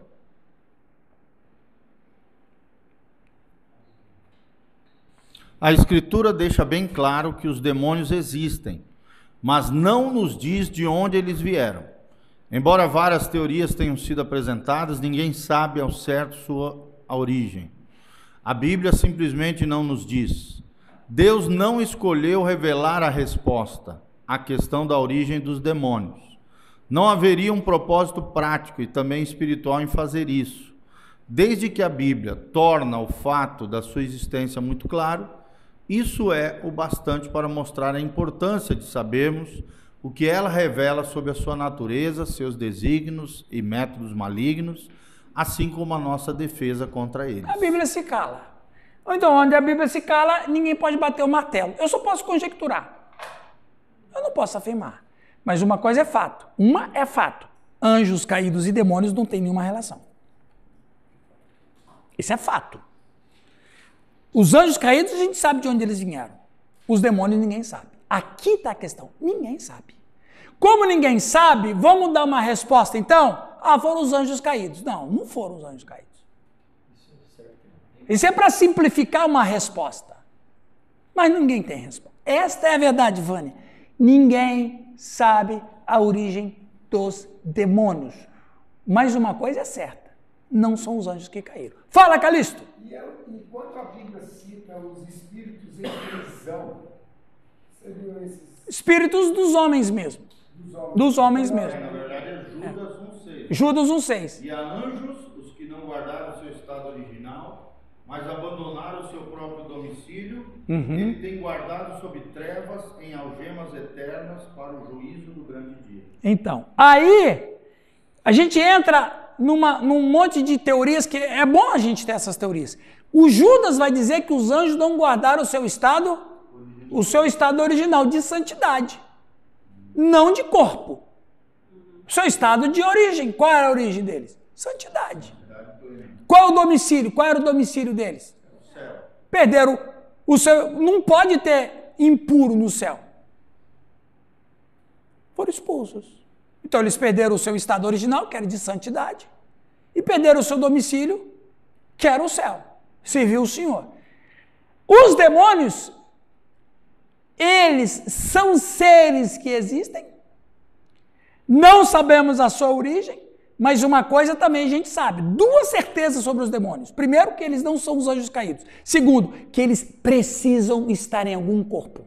A Escritura deixa bem claro que os demônios existem, mas não nos diz de onde eles vieram. Embora várias teorias tenham sido apresentadas, ninguém sabe ao certo sua origem. A Bíblia simplesmente não nos diz. Deus não escolheu revelar a resposta à questão da origem dos demônios. Não haveria um propósito prático e também espiritual em fazer isso. Desde que a Bíblia torna o fato da sua existência muito claro, isso é o bastante para mostrar a importância de sabermos o que ela revela sobre a sua natureza, seus desígnios e métodos malignos, assim como a nossa defesa contra eles. A Bíblia se cala. Então, onde a Bíblia se cala, ninguém pode bater o martelo. Eu só posso conjecturar. Eu não posso afirmar. Mas uma coisa é fato. Uma é fato. Anjos caídos e demônios não têm nenhuma relação. Isso é fato. Os anjos caídos, a gente sabe de onde eles vieram. Os demônios, ninguém sabe. Aqui está a questão. Ninguém sabe. Como ninguém sabe, vamos dar uma resposta, então? Ah, foram os anjos caídos. Não, não foram os anjos caídos. Isso é para simplificar uma resposta. Mas ninguém tem resposta. Esta é a verdade, Vânia. Ninguém sabe a origem dos demônios. Mas uma coisa é certa. Não são os anjos que caíram. Fala, Calixto! E eu, enquanto a Bíblia cita os espíritos em prisão, seriam esses... Espíritos dos homens mesmo. Dos homens, dos homens É, mesmo. na verdade é Judas um seis. Judas um seis. E a anjos, os que não guardaram seu estado original, mas abandonaram o seu próprio domicílio, Uhum. ele tem guardado sob trevas em algemas eternas para o juízo do grande dia. Então, aí a gente entra numa, num monte de teorias que é bom a gente ter essas teorias. O Judas vai dizer que os anjos não guardaram o seu estado, o seu estado original de santidade, não de corpo. O seu estado de origem. Qual era a origem deles? Santidade. Qual é o domicílio? Qual era o domicílio deles? Perderam o seu. Não pode ter impuro no céu. Foram expulsos. Então eles perderam o seu estado original, que era de santidade, e perderam o seu domicílio, que era o céu. Serviu o Senhor. Os demônios, eles são seres que existem. Não sabemos a sua origem, mas uma coisa também a gente sabe. Duas certezas sobre os demônios. Primeiro, que eles não são os anjos caídos. Segundo, que eles precisam estar em algum corpo.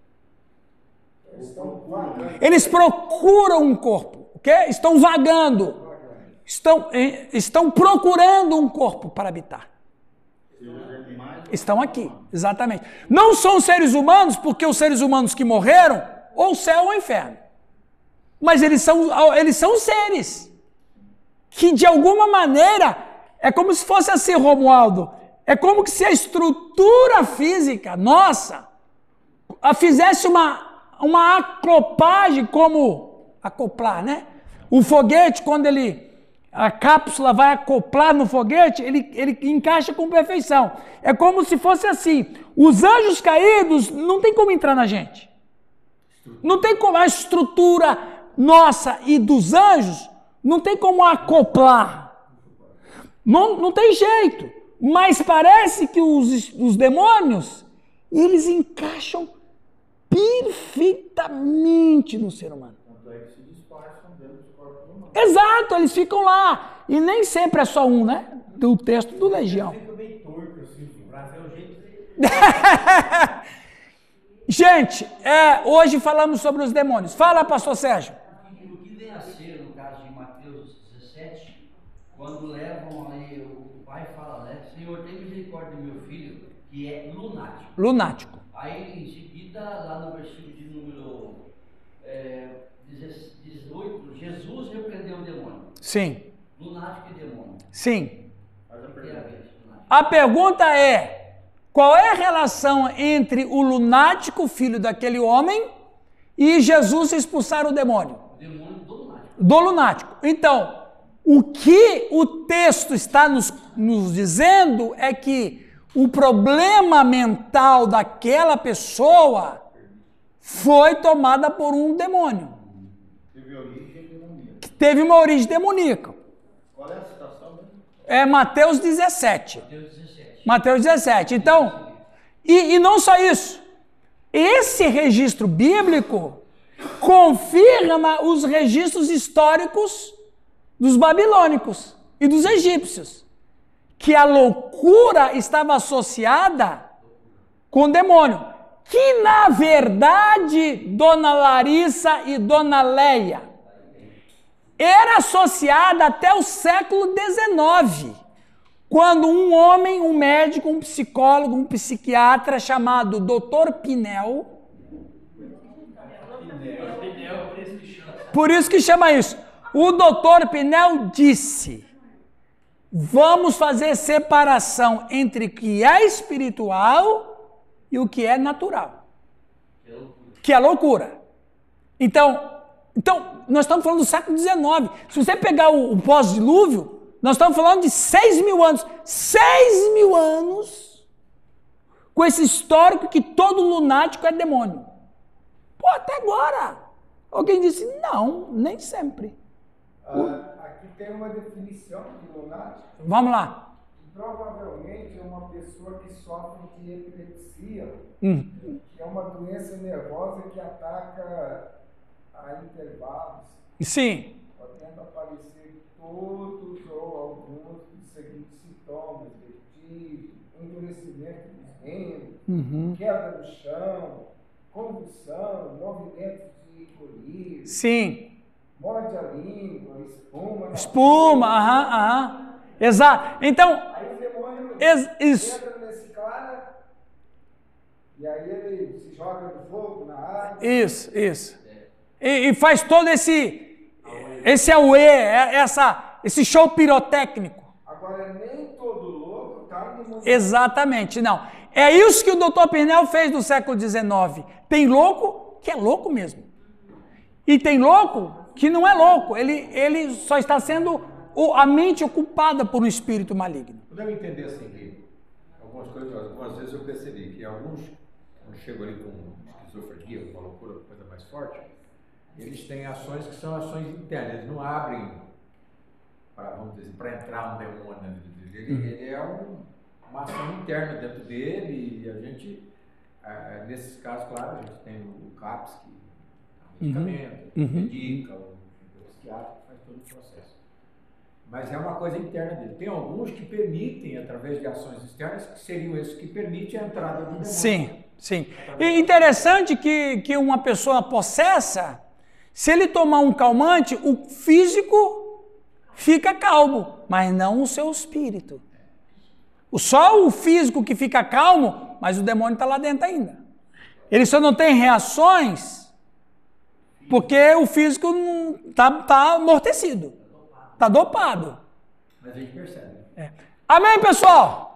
Eles procuram um corpo, okay? Estão vagando, estão, estão procurando um corpo para habitar. Estão aqui, exatamente. Não são seres humanos, porque os seres humanos que morreram, ou o céu ou o inferno. Mas eles são, eles são seres que, de alguma maneira, é como se fosse assim, Romualdo, é como se a estrutura física nossa a fizesse uma, uma acopagem, como acoplar, né? O foguete, quando ele, a cápsula vai acoplar no foguete, ele, ele encaixa com perfeição. É como se fosse assim, os anjos caídos não tem como entrar na gente. Não tem como, a estrutura nossa e dos anjos, não tem como acoplar. Não, não tem jeito. Mas parece que os, os demônios, eles encaixam perfeitamente no ser humano. Tanto é que se disfarçam dentro dos corpos humanos. Exato, eles ficam lá. E nem sempre é só um, né? Do texto do Legião. Fica meio torto, assim, o braço é o jeito dele. Gente, é, hoje falamos sobre os demônios. Fala, pastor Sérgio. O que vem a ser, no caso de Mateus dezessete, quando levam ali, o pai fala, né? Senhor, tem misericórdia do meu filho, que é lunático. Lunático. Aí, em seguida, lá no versículo de número é, dezoito, Jesus repreendeu o demônio. Sim. Lunático e demônio. Sim. Faz a Tem a pergunta. ver, lunático. A pergunta é, qual é a relação entre o lunático, filho daquele homem, e Jesus expulsar o demônio? O demônio do lunático. Do lunático. Então, o que o texto está nos, nos dizendo é que o problema mental daquela pessoa foi tomada por um demônio, Teve origem demoníaca. que teve uma origem demoníaca. Qual é a citação mesmo? É Mateus dezessete. Mateus dezessete. Mateus dezessete. Então, e, e não só isso. Esse registro bíblico confirma os registros históricos dos babilônicos e dos egípcios, que a loucura estava associada com o demônio, que na verdade Dona Larissa e Dona Leia era associada até o século dezenove, quando um homem, um médico, um psicólogo, um psiquiatra chamado doutor Pinel, por isso que chama isso, o doutor Pinel disse: vamos fazer separação entre o que é espiritual e o que é natural, que é loucura. Então, então nós estamos falando do século dezenove. Se você pegar o, o pós-dilúvio, nós estamos falando de seis mil anos. Seis mil anos com esse histórico que todo lunático é demônio. Pô, até agora. Alguém disse, não, nem sempre. Ah, aqui tem uma definição de lunático. Vamos lá. Provavelmente é uma pessoa que sofre de epilepsia, Hum. que é uma doença nervosa que ataca a intervalos, Sim. podendo aparecer todos ou alguns dos seguintes sintomas: vertigem, endurecimento dos membros, Uhum. queda no chão, convulsão, movimento de colirio, Sim. morde a língua, espuma. na Espuma, boca. aham, aham. Exato. Então, Aí o demônio ex- isso. entra nesse cara e aí ele se joga no fogo, na água. Isso, isso. E, e faz todo esse, esse auê, essa, esse show pirotécnico. Agora, nem todo louco está endemoniado. Exatamente, não. É isso que o doutor Pinel fez no século dezenove. Tem louco que é louco mesmo. E tem louco que não é louco. Ele, ele só está sendo o- a mente ocupada por um espírito maligno. Podemos entender assim que algumas coisas, algumas vezes eu percebi que alguns, quando chegam ali com esquizofrenia, com uma loucura, com coisa mais forte, eles têm ações que são ações internas, eles não abrem para, vamos dizer, para entrar um demônio na vida dele. Ele, ele é um, uma ação interna dentro dele e a gente, ah, nesses casos, claro, a gente tem o CAPS, que é um medicamento, que Uhum. medica, o, o psiquiatra que faz todo o processo. Mas é uma coisa interna dele. Tem alguns que permitem, através de ações externas, que seriam esses que permitem a entrada do demônio. Sim, sim. E interessante que, que uma pessoa possessa, se ele tomar um calmante, o físico fica calmo, mas não o seu espírito. O- Só o físico que fica calmo, mas o demônio está lá dentro ainda. Ele só não tem reações porque o físico está tá amortecido, está dopado. Mas a gente percebe. Amém, pessoal?